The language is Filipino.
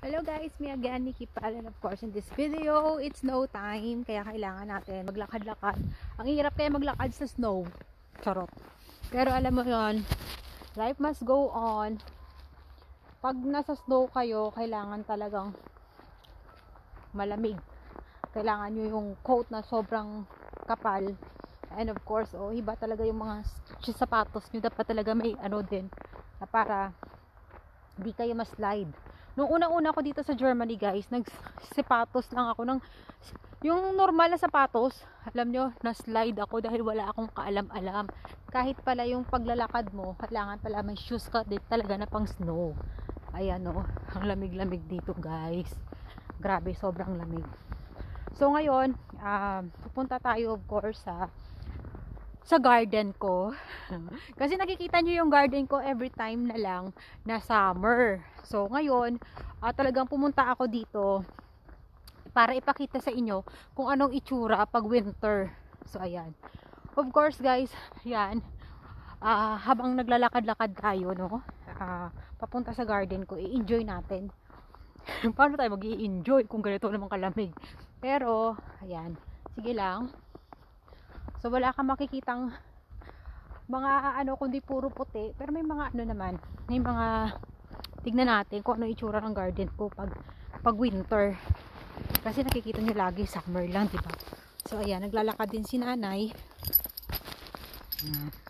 Hello guys, me again, Nikki Pal, and of course in this video, it's snow time, kaya kailangan natin maglakad-lakad. Ang hirap kaya maglakad sa snow. Charot. Pero alam mo yon, life must go on. Pag nasa snow kayo, kailangan talagang malamig. Kailangan nyo yung coat na sobrang kapal. And of course, iba talaga yung mga sapatos nyo. Dapat talaga may ano din, na para di kayo ma-slide. Nung unang-una ko dito sa Germany guys, nagsapatos lang ako ng yung normal na sapatos. Alam nyo, na-slide ako dahil wala akong kaalam-alam. Kahit pala yung paglalakad mo, kailangan pala may shoes ka din talaga na pang snow. Ayan o, ang lamig-lamig dito guys. Grabe, sobrang lamig. So ngayon, pupunta tayo of course sa garden ko. Kasi nakikita nyo yung garden ko every time na lang na summer. So ngayon, talagang pumunta ako dito para ipakita sa inyo kung anong itsura pag winter. So ayan. Of course guys, yan. Habang naglalakad-lakad tayo, no? Papunta sa garden ko, i-enjoy natin. Paano tayo mag-i-enjoy kung ganito naman kalamig? Pero, ayan. Sige lang. So wala kang makikitang mga kundi puro puti, pero may mga naman, may mga tignan natin kung ano itsura ng garden ko pag winter. Kasi nakikita nyo lagi summer lang, diba? So ayan, naglalakad din si nanay.